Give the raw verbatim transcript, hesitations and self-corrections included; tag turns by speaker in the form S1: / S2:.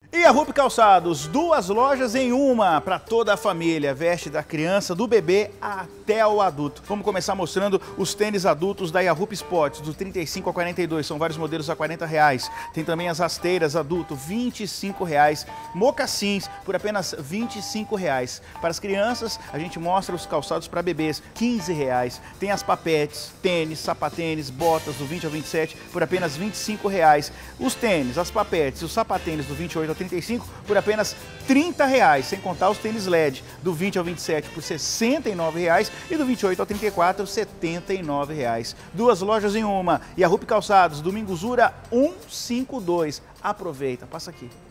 S1: E a Rupp Calçados, duas lojas em uma para toda a família, veste da criança, do bebê até o adulto. Vamos começar mostrando os tênis adultos da Rupp Sports, do trinta e cinco ao quarenta e dois, são vários modelos a quarenta reais. Tem também as rasteiras adulto, vinte e cinco reais. Mocassins por apenas vinte e cinco reais. Para as crianças, a gente mostra os calçados para bebês, quinze reais. Tem as papetes, tênis, sapatênis, botas do vinte ao vinte e sete por apenas vinte e cinco reais. Os tênis, as papetes e os sapatênis do vinte e oito ao trinta e cinco por apenas trinta reais, sem contar os tênis L E D do vinte ao vinte e sete por sessenta e nove reais e do vinte e oito ao trinta e quatro, setenta e nove reais. Duas lojas em uma. E a Rupp Calçados, Domingos Ura cento e cinquenta e dois. Aproveita, passa aqui.